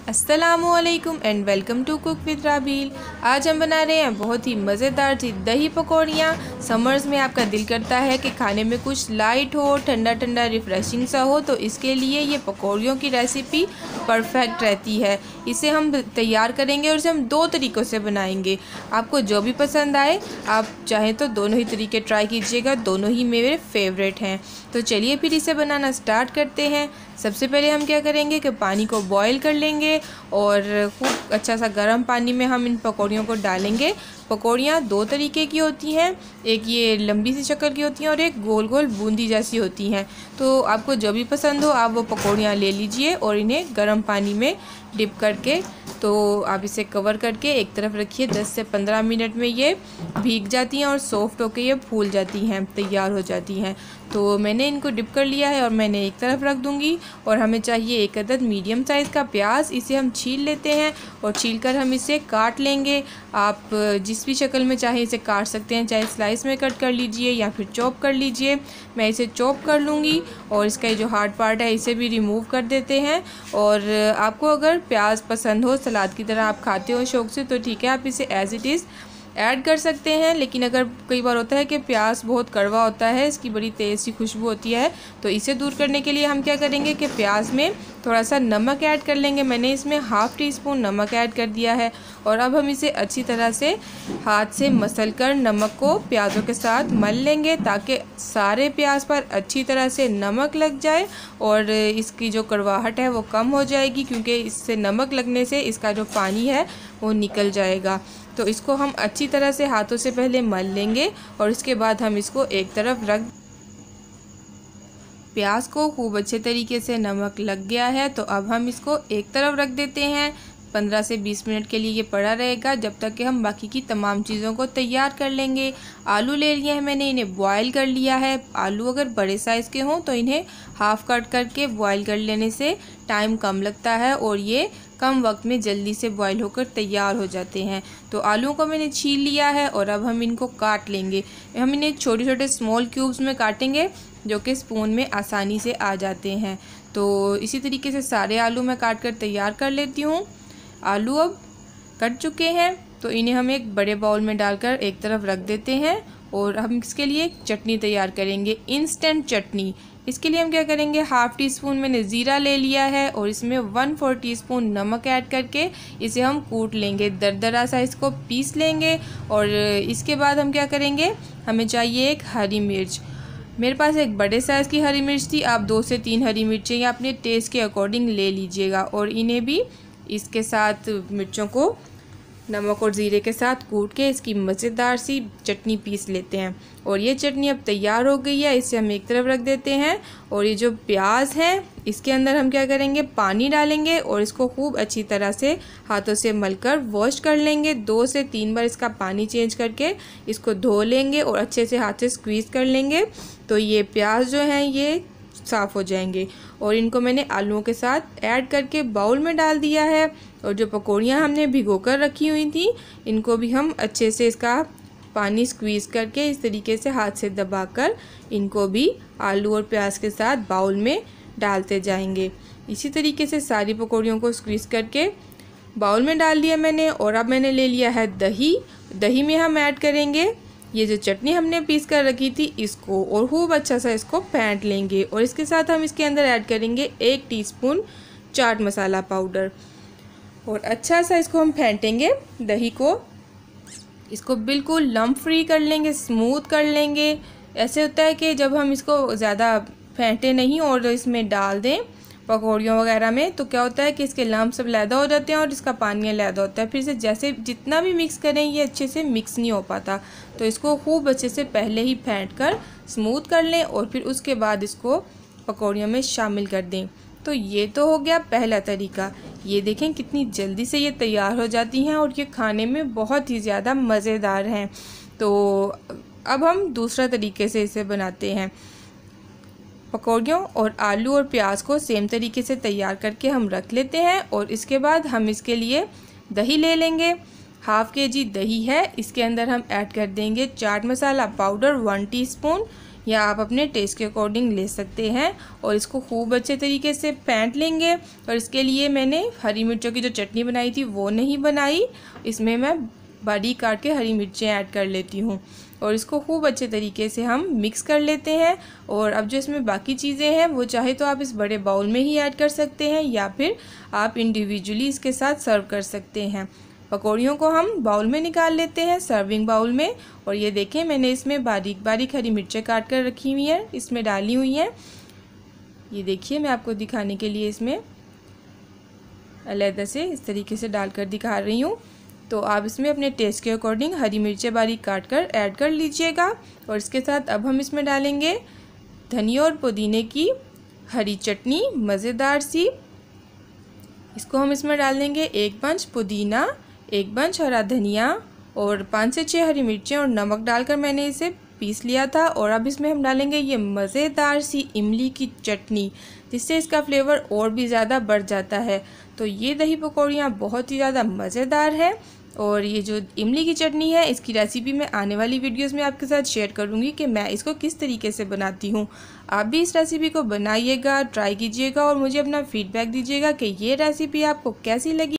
अस्सलामुअलैकुम and welcome to cook with Rabeel. आज हम बना रहे हैं बहुत ही मज़ेदार सी दही पकौड़ियाँ। समर्स में आपका दिल करता है कि खाने में कुछ लाइट हो, ठंडा ठंडा रिफ़्रेशिंग सा हो, तो इसके लिए ये पकौड़ियों की रेसिपी परफेक्ट रहती है। इसे हम तैयार करेंगे और इसे हम दो तरीक़ों से बनाएंगे। आपको जो भी पसंद आए, आप चाहें तो दोनों ही तरीके ट्राई कीजिएगा, दोनों ही मेरे फेवरेट हैं। तो चलिए फिर इसे बनाना स्टार्ट करते हैं। सबसे पहले हम क्या करेंगे कि पानी को बॉईल कर लेंगे और खूब अच्छा सा गर्म पानी में हम इन पकौड़ियों को डालेंगे। पकौड़ियाँ दो तरीके की होती हैं, एक ये लंबी सी शक्ल की होती हैं और एक गोल गोल बूंदी जैसी होती हैं। तो आपको जो भी पसंद हो आप वो पकौड़ियाँ ले लीजिए और इन्हें गर्म पानी में डिप करके तो आप इसे कवर करके एक तरफ रखिए। 10 से 15 मिनट में ये भीग जाती हैं और सॉफ्ट होकर ये फूल जाती हैं, तैयार हो जाती हैं। तो मैंने इनको डिप कर लिया है और मैंने एक तरफ रख दूँगी। और हमें चाहिए एक अदद मीडियम साइज़ का प्याज। इसे हम छील लेते हैं और छीलकर हम इसे काट लेंगे। आप जिस भी शक्ल में चाहे इसे काट सकते हैं, चाहे स्लाइस में कट कर लीजिए या फिर चॉप कर लीजिए। मैं इसे चॉप कर लूँगी और इसका ये जो हार्ड पार्ट है इसे भी रिमूव कर देते हैं। और आपको अगर प्याज पसंद हो, सलाद की तरह आप खाते हो शौक़ से, तो ठीक है, आप इसे एज़ इट इज़ ऐड कर सकते हैं। लेकिन अगर कई बार होता है कि प्याज बहुत कड़वा होता है, इसकी बड़ी तेज़ सी खुशबू होती है, तो इसे दूर करने के लिए हम क्या करेंगे कि प्याज में थोड़ा सा नमक ऐड कर लेंगे। मैंने इसमें हाफ़ टी स्पून नमक ऐड कर दिया है और अब हम इसे अच्छी तरह से हाथ से मसल कर नमक को प्याज़ों के साथ मल लेंगे ताकि सारे प्याज पर अच्छी तरह से नमक लग जाए और इसकी जो कड़वाहट है वो कम हो जाएगी, क्योंकि इससे नमक लगने से इसका जो पानी है वो निकल जाएगा। तो इसको हम अच्छी तरह से हाथों से पहले मल लेंगे और इसके बाद हम इसको एक तरफ रख। प्याज को खूब अच्छे तरीके से नमक लग गया है, तो अब हम इसको एक तरफ रख देते हैं। 15 से 20 मिनट के लिए ये पड़ा रहेगा, जब तक कि हम बाकी की तमाम चीज़ों को तैयार कर लेंगे। आलू ले लिए हैं मैंने, इन्हें बॉयल कर लिया है। आलू अगर बड़े साइज़ के हों तो इन्हें हाफ़ कट करके बॉयल कर लेने से टाइम कम लगता है और ये कम वक्त में जल्दी से बॉईल होकर तैयार हो जाते हैं। तो आलूओं को मैंने छील लिया है और अब हम इनको काट लेंगे। हम इन्हें छोटे छोटे स्मॉल क्यूब्स में काटेंगे जो कि स्पून में आसानी से आ जाते हैं। तो इसी तरीके से सारे आलू मैं काट कर तैयार कर लेती हूँ। आलू अब कट चुके हैं तो इन्हें हम एक बड़े बाउल में डालकर एक तरफ रख देते हैं और हम इसके लिए एक चटनी तैयार करेंगे, इंस्टेंट चटनी। इसके लिए हम क्या करेंगे, हाफ़ टी स्पून मैंने ज़ीरा ले लिया है और इसमें 1/4 टीस्पून नमक ऐड करके इसे हम कूट लेंगे, दरदरा सा इसको पीस लेंगे। और इसके बाद हम क्या करेंगे, हमें चाहिए एक हरी मिर्च। मेरे पास एक बड़े साइज़ की हरी मिर्च थी, आप 2 से 3 हरी मिर्चें या अपने टेस्ट के अकॉर्डिंग ले लीजिएगा। और इन्हें भी इसके साथ मिर्चों को नमक और ज़ीरे के साथ कूट के इसकी मज़ेदार सी चटनी पीस लेते हैं। और ये चटनी अब तैयार हो गई है, इसे हम एक तरफ रख देते हैं। और ये जो प्याज है इसके अंदर हम क्या करेंगे, पानी डालेंगे और इसको खूब अच्छी तरह से हाथों से मलकर वॉश कर लेंगे। 2 से 3 बार इसका पानी चेंज करके इसको धो लेंगे और अच्छे से हाथ से स्क्वीज़ कर लेंगे, तो ये प्याज जो हैं ये साफ़ हो जाएंगे। और इनको मैंने आलूओं के साथ ऐड करके बाउल में डाल दिया है। और जो पकौड़ियाँ हमने भिगो कर रखी हुई थी, इनको भी हम अच्छे से इसका पानी स्क्वीज़ करके इस तरीके से हाथ से दबाकर इनको भी आलू और प्याज के साथ बाउल में डालते जाएंगे। इसी तरीके से सारी पकौड़ियों को स्क्वीज़ करके बाउल में डाल दिया मैंने। और अब मैंने ले लिया है दही। दही में हम ऐड करेंगे ये जो चटनी हमने पीस कर रखी थी इसको, और खूब अच्छा सा इसको फेंट लेंगे। और इसके साथ हम इसके अंदर ऐड करेंगे 1 टीस्पून चाट मसाला पाउडर और अच्छा सा इसको हम फेंटेंगे दही को। इसको बिल्कुल लम्प फ्री कर लेंगे, स्मूथ कर लेंगे। ऐसे होता है कि जब हम इसको ज़्यादा फेंटे नहीं और इसमें डाल दें पकौड़ियों वगैरह में, तो क्या होता है कि इसके लम्प सब लैदा हो जाते हैं और इसका पानी अलहदा होता है। फिर से जैसे जितना भी मिक्स करें ये अच्छे से मिक्स नहीं हो पाता। तो इसको खूब अच्छे से पहले ही फेंट कर स्मूथ कर लें और फिर उसके बाद इसको पकौड़ियों में शामिल कर दें। तो ये तो हो गया पहला तरीका। ये देखें कितनी जल्दी से ये तैयार हो जाती हैं और ये खाने में बहुत ही ज़्यादा मज़ेदार हैं। तो अब हम दूसरा तरीके से इसे बनाते हैं। पकौड़ियों और आलू और प्याज को सेम तरीके से तैयार करके हम रख लेते हैं। और इसके बाद हम इसके लिए दही ले लेंगे। हाफ़ kg दही है, इसके अंदर हम ऐड कर देंगे चाट मसाला पाउडर 1 टीस्पून। या आप अपने टेस्ट के अकॉर्डिंग ले सकते हैं। और इसको खूब अच्छे तरीके से फेंट लेंगे। और इसके लिए मैंने हरी मिर्चों की जो चटनी बनाई थी वो नहीं बनाई, इसमें मैं बारीक काट के हरी मिर्चें ऐड कर लेती हूँ। और इसको खूब अच्छे तरीके से हम मिक्स कर लेते हैं। और अब जो इसमें बाकी चीज़ें हैं वो चाहे तो आप इस बड़े बाउल में ही ऐड कर सकते हैं या फिर आप इंडिविजुअली इसके साथ सर्व कर सकते हैं। पकौड़ियों को हम बाउल में निकाल लेते हैं, सर्विंग बाउल में। और ये देखें मैंने इसमें बारीक बारीक हरी मिर्चें काट कर रखी हुई हैं, इसमें डाली हुई हैं। ये देखिए मैं आपको दिखाने के लिए इसमें अलग से इस तरीके से डालकर दिखा रही हूँ। तो आप इसमें अपने टेस्ट के अकॉर्डिंग हरी मिर्चें बारीक काट कर ऐड कर लीजिएगा। और इसके साथ अब हम इसमें डालेंगे धनिया और पुदीने की हरी चटनी मज़ेदार सी। इसको हम इसमें डाल देंगे 1 बंच पुदीना, 1 बंच हरा धनिया और 5 से 6 हरी मिर्चें और नमक डालकर मैंने इसे पीस लिया था। और अब इसमें हम डालेंगे ये मज़ेदार सी इमली की चटनी, जिससे इसका फ्लेवर और भी ज़्यादा बढ़ जाता है। तो ये दही पकौड़ियाँ बहुत ही ज़्यादा मज़ेदार है। और ये जो इमली की चटनी है इसकी रेसिपी मैं आने वाली वीडियोस में आपके साथ शेयर करूँगी कि मैं इसको किस तरीके से बनाती हूँ। आप भी इस रेसिपी को बनाइएगा, ट्राई कीजिएगा और मुझे अपना फीडबैक दीजिएगा कि ये रेसिपी आपको कैसी लगी।